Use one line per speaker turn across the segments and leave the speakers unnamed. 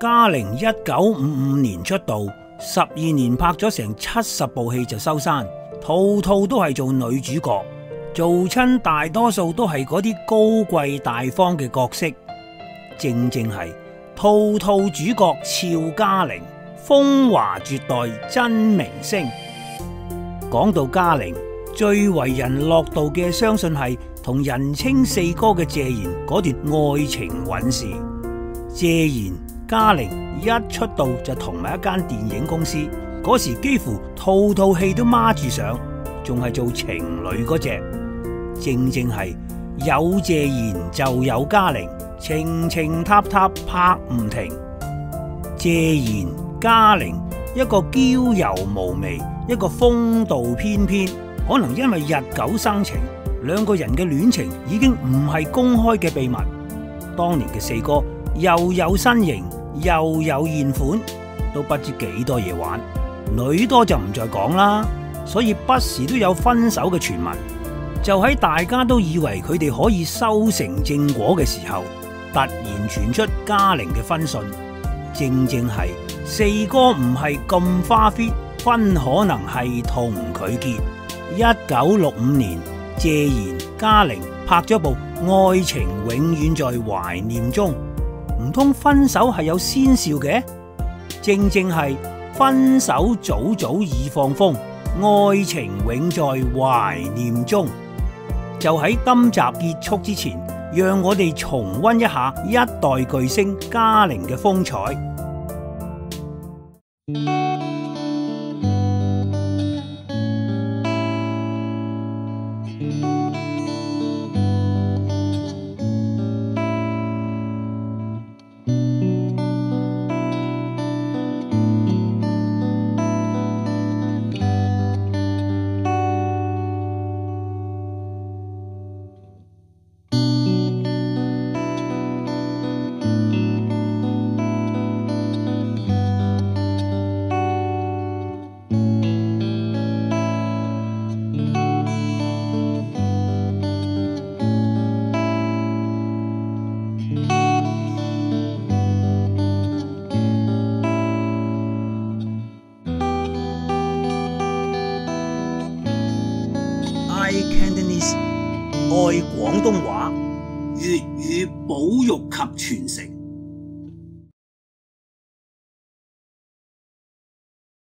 嘉玲1955年出道，12年拍咗成70部戲就收山，套套都係做女主角，做親大多數都係嗰啲高貴大方嘅角色，正係套套主角俏嘉玲，風華絕代真明星。講到嘉玲，最為人樂道嘅相信係同人稱四哥嘅謝賢嗰段愛情韻事。謝賢、嘉玲一出道就同埋一間電影公司，嗰時幾乎套套戲都孖住上，仲係做情侶嗰隻。正係有謝賢就有嘉玲，情情塔塔拍唔停。謝賢、嘉玲，一個嬌柔無媚，一個風度翩翩，可能因為日久生情，兩個人嘅戀情已經唔係公開嘅秘密。當年嘅四哥又有身形又有現款，都不知幾多嘢玩。女多就唔再講啦，所以不時都有分手嘅傳聞。就喺大家都以為佢哋可以修成正果嘅時候，突然傳出嘉玲嘅婚訊。正係四哥唔係咁花 fit， 婚可能係同佢結。1965年，謝賢、嘉玲拍咗部《愛情永遠在懷念中》，唔通分手係有先兆嘅？正係分手早早已放風，愛情永在懷念中。就喺今集結束之前，讓我哋重溫一下一代巨星嘉玲嘅風采。iCantonese 愛廣東話，粵語保育及傳承。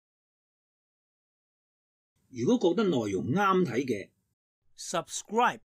如果覺得內容啱睇嘅，subscribe